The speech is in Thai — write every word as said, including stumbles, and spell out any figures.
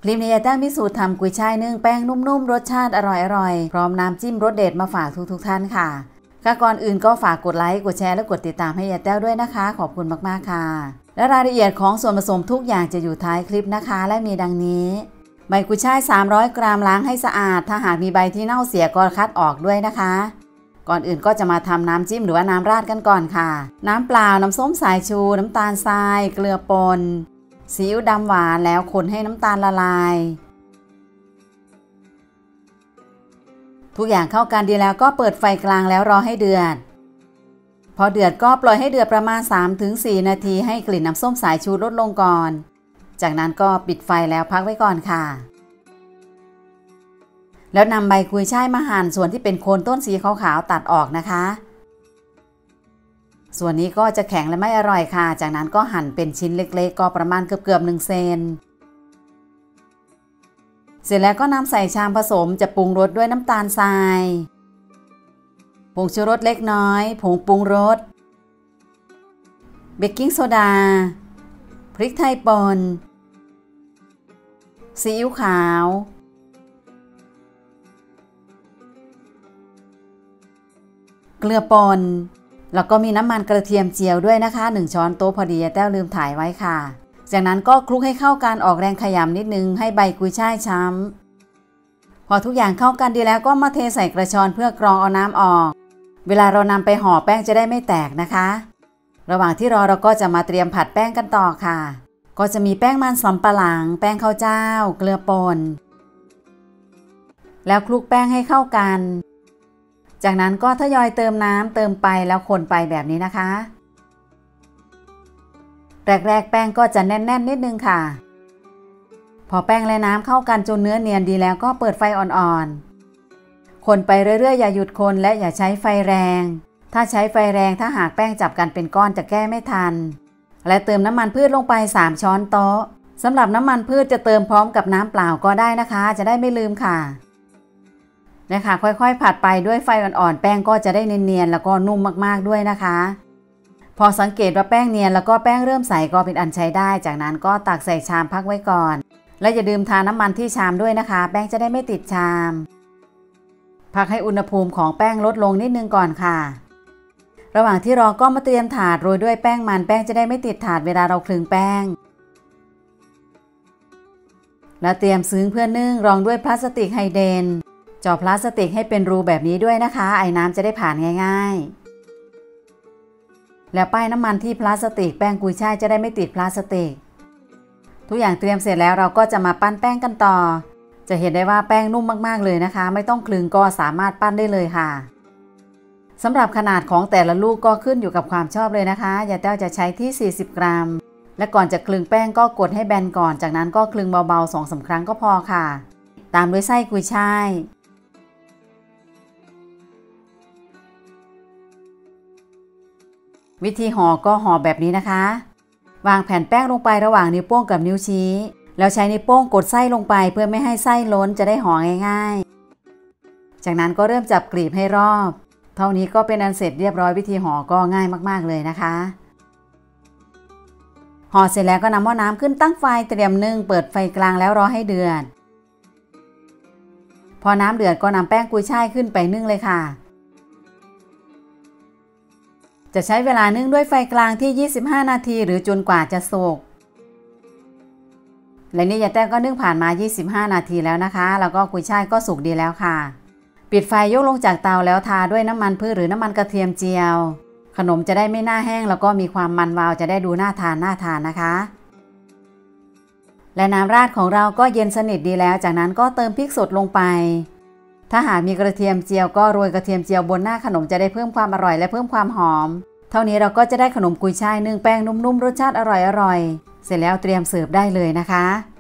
ลิปนี้ยายแต้วมีสูตรทำกุยช่ายนึ่งแป้งนุ่มๆรสชาติอร่อยๆพร้อมน้ำจิ้มรสเด็ดมาฝากทุกๆท่านค่ะค่ะก่อนอื่นก็ฝากกดไลค์กดแชร์และกดติดตามให้ยายแต้วด้วยนะคะขอบคุณมากๆค่ะและรายละเอียดของส่วนผสมทุกอย่างจะอยู่ท้ายคลิปนะคะและมีดังนี้ใบกุยช่ายสามร้อยกรัมล้างให้สะอาดถ้าหากมีใบที่เน่าเสียก็คัดออกด้วยนะคะก่อนอื่นก็จะมาทำน้ำจิ้มหรือว่าน้ำราดกันก่อนค่ะน้ำเปล่าน้ำส้มสายชูน้ำตาลทรายเกลือป่นซีอิ๊วดำหวานแล้วคนให้น้ำตาลละลายทุกอย่างเข้ากันดีแล้วก็เปิดไฟกลางแล้วรอให้เดือดพอเดือดก็ปล่อยให้เดือดประมาณ สามถึงสี่ นาทีให้กลิ่นน้ำส้มสายชูลดลงก่อนจากนั้นก็ปิดไฟแล้วพักไว้ก่อนค่ะแล้วนำใบกุยช่ายมาหั่นส่วนที่เป็นโคนต้นสีขาวๆตัดออกนะคะส่วนนี้ก็จะแข็งและไม่อร่อยค่ะจากนั้นก็หั่นเป็นชิ้นเล็กๆก็ประมาณเกือบๆหนึ่งเซนเสร็จแล้วก็นำใส่ชามผสมจะปรุงรสด้วยน้ำตาลทรายผงชูรสเล็กน้อยผงปรุงรสเบกกิ้งโซดาพริกไทยป่นซีอิ๊วขาวเกลือป่นแล้วก็มีน้ำมันกระเทียมเจียวด้วยนะคะหนึ่งช้อนโต๊ะพอดีแต้วลืมถ่ายไว้ค่ะจากนั้นก็คลุกให้เข้ากันออกแรงขยำนิดนึงให้ใบกุยช่ายช้ำพอทุกอย่างเข้ากันดีแล้วก็มาเทใส่กระชอนเพื่อกรองเอาน้ำออกเวลาเรานำไปห่อแป้งจะได้ไม่แตกนะคะระหว่างที่รอเราก็จะมาเตรียมผัดแป้งกันต่อค่ะก็จะมีแป้งมันสำปะหลังแป้งข้าวเจ้าเกลือป่นแล้วคลุกแป้งให้เข้ากันจากนั้นก็ทยอยเติมน้ำเติมไปแล้วคนไปแบบนี้นะคะแรกๆแป้งก็จะแน่นๆนิดนึงค่ะพอแป้งและน้ำเข้ากันจนเนื้อเนียนดีแล้วก็เปิดไฟอ่อนๆคนไปเรื่อยๆอย่าหยุดคนและอย่าใช้ไฟแรงถ้าใช้ไฟแรงถ้าหากแป้งจับกันเป็นก้อนจะแก้ไม่ทันและเติมน้ำมันพืชลงไปสามช้อนโต๊ะสำหรับน้ำมันพืชจะเติมพร้อมกับน้ำเปล่าก็ได้นะคะจะได้ไม่ลืมค่ะนะคะค่อยๆผัดไปด้วยไฟอ่อนๆแป้งก็จะได้เนียนๆแล้วก็นุ่มมากๆด้วยนะคะพอสังเกตว่าแป้งเนียนแล้วก็แป้งเริ่มใสก็เป็นอันใช้ได้จากนั้นก็ตักใส่ชามพักไว้ก่อนและอย่าลืมทาน้ำมันที่ชามด้วยนะคะแป้งจะได้ไม่ติดชามพักให้อุณหภูมิของแป้งลดลงนิดนึงก่อนค่ะระหว่างที่รอก็มาเตรียมถาดโรยด้วยแป้งมันแป้งจะได้ไม่ติดถาดเวลาเราคลึงแป้งและเตรียมซึ้งเพื่อนึ่งรองด้วยพลาสติกไฮเดนจ่อพลาสติกให้เป็นรูแบบนี้ด้วยนะคะไอ้น้ำจะได้ผ่านง่ายๆแล้วป้ายน้ำมันที่พลาสติกแป้งกุยช่ายจะได้ไม่ติดพลาสติกทุกอย่างเตรียมเสร็จแล้วเราก็จะมาปั้นแป้งกันต่อจะเห็นได้ว่าแป้งนุ่มมากๆเลยนะคะไม่ต้องคลึงก็สามารถปั้นได้เลยค่ะสำหรับขนาดของแต่ละลูกก็ขึ้นอยู่กับความชอบเลยนะคะยายแต้วจะใช้ที่สี่สิบกรัมและก่อนจะคลึงแป้งก็กดให้แบนก่อนจากนั้นก็คลึงเบาๆ สองถึงสาม ครั้งก็พอค่ะตามด้วยไส้กุยช่ายวิธีห่อก็ห่อแบบนี้นะคะวางแผ่นแป้งลงไประหว่างนิ้วโป้งกับนิ้วชี้แล้วใช้นิ้วโป้งกดไส้ลงไปเพื่อไม่ให้ไส้ล้นจะได้ห่อง่ายๆจากนั้นก็เริ่มจับกลีบให้รอบเท่านี้ก็เป็นอันเสร็จเรียบร้อยวิธีห่อก็ง่ายมากๆเลยนะคะห่อเสร็จแล้วก็นำหม้อน้ำขึ้นตั้งไฟเตรียมนึ่งเปิดไฟกลางแล้วรอให้เดือดพอน้ำเดือดก็นำแป้งกุยช่ายขึ้นไปนึ่งเลยค่ะจะใช้เวลานึ่งด้วยไฟกลางที่ยี่สิบห้านาทีหรือจนกว่าจะสุกและนี่ยายแต้วก็นึ่งผ่านมายี่สิบห้านาทีแล้วนะคะแล้วก็กุยช่ายก็สุกดีแล้วค่ะปิดไฟยกลงจากเตาแล้วทาด้วยน้ำมันพืชหรือน้ำมันกระเทียมเจียวขนมจะได้ไม่หน้าแห้งแล้วก็มีความมันวาวจะได้ดูน่าทานน่าทานนะคะและน้ำราดของเราก็เย็นสนิทดีแล้วจากนั้นก็เติมพริกสดลงไปถ้าหากมีกระเทียมเจียวก็โรยกระเทียมเจียวบนหน้าขนมจะได้เพิ่มความอร่อยและเพิ่มความหอมเท่านี้เราก็จะได้ขนมกุยช่ายนึ่งแป้งนุ่มๆรสชาติอร่อยๆเสร็จแล้วเตรียมเสิร์ฟได้เลยนะคะ